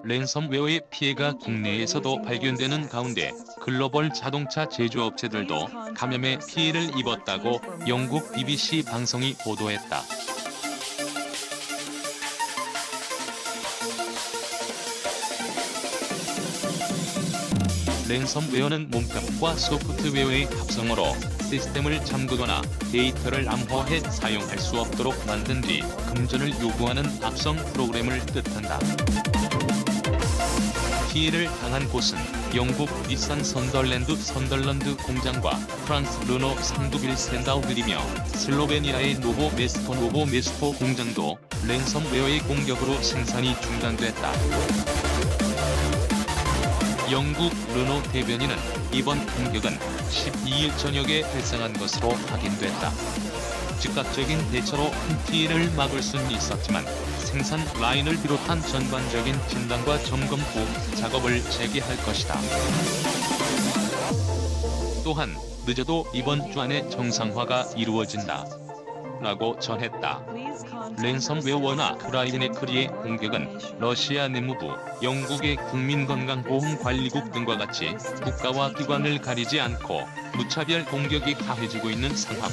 랜섬웨어의 피해가 국내에서도 발견되는 가운데 글로벌 자동차 제조업체들도 감염의 피해를 입었다고 영국 BBC 방송이 보도했다. 랜섬웨어는 몸값과 소프트웨어의 합성으로 시스템을 잠그거나 데이터를 암호해 사용할 수 없도록 만든 뒤 금전을 요구하는 악성 프로그램을 뜻한다. 피해를 당한 곳은 영국 닛산 선덜랜드 공장과 프랑스 르노 상두빌 샌다우빌이며 슬로베니아의 노보 메스포 공장도 랜섬웨어의 공격으로 생산이 중단됐다. 영국 르노 대변인은 이번 공격은 12일 저녁에 발생한 것으로 확인됐다. 즉각적인 대처로 큰 피해를 막을 수는 있었지만 생산 라인을 비롯한 전반적인 진단과 점검 후 작업을 재개할 것이다. 또한 늦어도 이번 주 안에 정상화가 이루어진다. 라고 전했다. 랜섬웨어나 크라이네크리의 공격은 러시아 내무부, 영국의 국민건강보험관리국 등과 같이 국가와 기관을 가리지 않고 무차별 공격이 가해지고 있는 상황.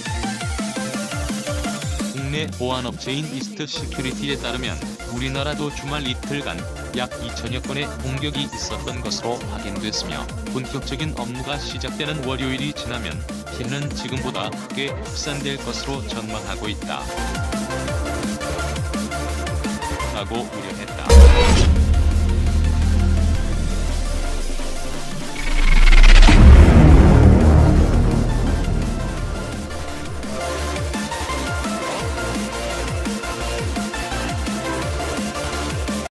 국내 보안업체인 이스트 시큐리티에 따르면 우리나라도 주말 이틀간 약 2천여 건의 공격이 있었던 것으로 확인됐으며 본격적인 업무가 시작되는 월요일이 지나면 피해는 지금보다 크게 확산될 것으로 전망하고 있다. 라고 우려했다.